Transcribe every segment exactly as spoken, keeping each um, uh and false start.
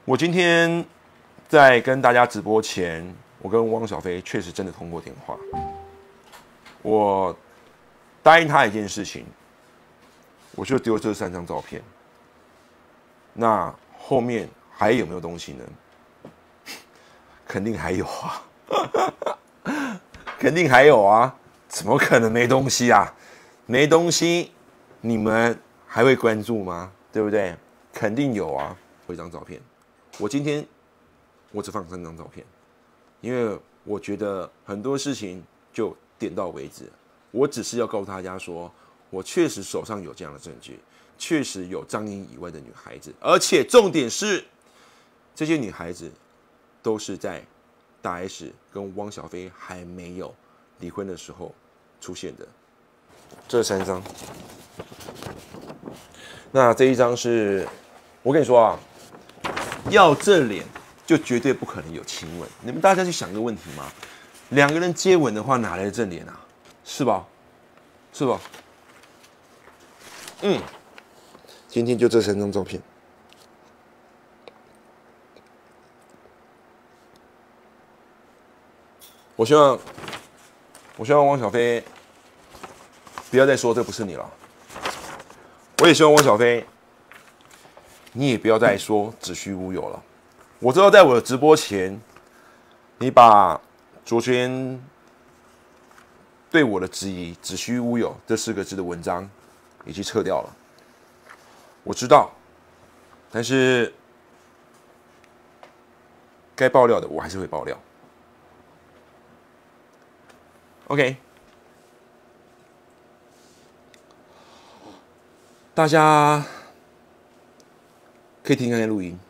我今天在跟大家直播前，我跟汪小菲确实真的通过电话。我答应他一件事情，我就丢这三张照片。那后面还有没有东西呢？肯定还有啊，肯定还有啊，怎么可能没东西啊？没东西，你们还会关注吗？对不对？肯定有啊。一张照片。我今天我只放三张照片，因为我觉得很多事情就点到为止。我只是要告诉大家说，我确实手上有这样的证据，确实有张颖以外的女孩子，而且重点是，这些女孩子都是在大 S 跟汪小菲还没有离婚的时候出现的。这三张，那这一张是，我跟你说啊。要这脸，就绝对不可能有亲吻。你们大家去想一个问题嘛，两个人接吻的话，哪来的正脸啊？是吧？是吧？嗯，今天就这三张照片。我希望，我希望汪小菲不要再说这不是你了。我也希望汪小菲。你也不要再说子虚乌有了。我知道在我的直播前，你把昨天对我的质疑“子虚乌有”这四个字的文章已经撤掉了。我知道，但是该爆料的我还是会爆料。OK， 大家。可以听看看录音。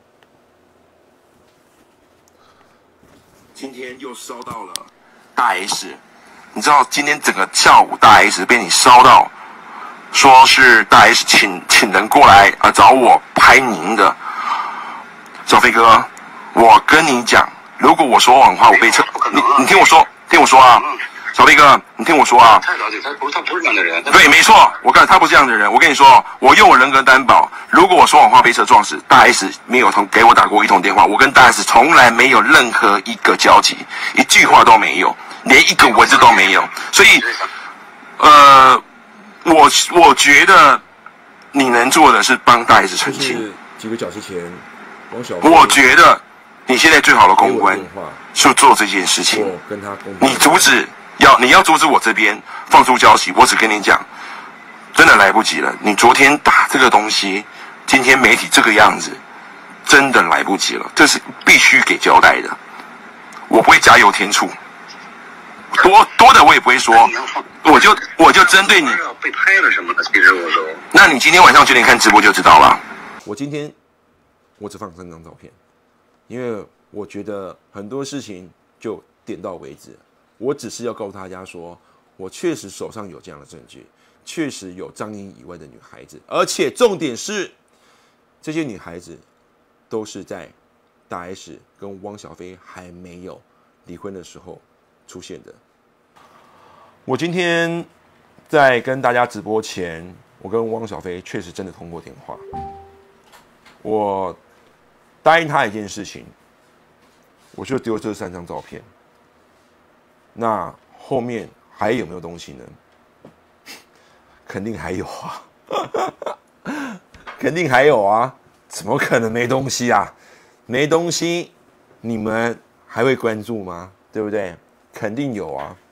今天又烧到了大 S， 你知道今天整个下午大 S 被你烧到，说是大 S 请请人过来啊找我拍您的。小飞哥，我跟你讲，如果我说谎话，我被撤。你你听我说，听我说啊。小飞哥，你听我说啊！ 太了解他，不是他不是这样的人。 对，没错，我告诉他不是这样的人。我跟你说，我用我人格担保，如果我说谎话被车撞死，大 S 没有同给我打过一通电话，我跟大 S 从来没有任何一个交集，一句话都没有，连一个文字都没有。所以，呃，我我觉得你能做的是帮大 S 澄清。几个小时前，王小我觉得你现在最好的公关是做这件事情。跟他你阻止。要你要阻止我这边放出消息，我只跟你讲，真的来不及了。你昨天打这个东西，今天媒体这个样子，真的来不及了。这是必须给交代的。我不会加油添醋，多多的我也不会说，我就我就针对你。 被拍了什么的，其实我都。 那你今天晚上九点看直播就知道了。我今天我只放三张照片，因为我觉得很多事情就点到为止。我只是要告诉大家说，我确实手上有这样的证据，确实有张颖以外的女孩子，而且重点是，这些女孩子都是在大 S 跟汪小菲还没有离婚的时候出现的。我今天在跟大家直播前，我跟汪小菲确实真的通过电话。我答应他一件事情，我就丢这三张照片。那后面还有没有东西呢？肯定还有啊，肯定还有啊，怎么可能没东西啊？没东西，你们还会关注吗？对不对？肯定有啊。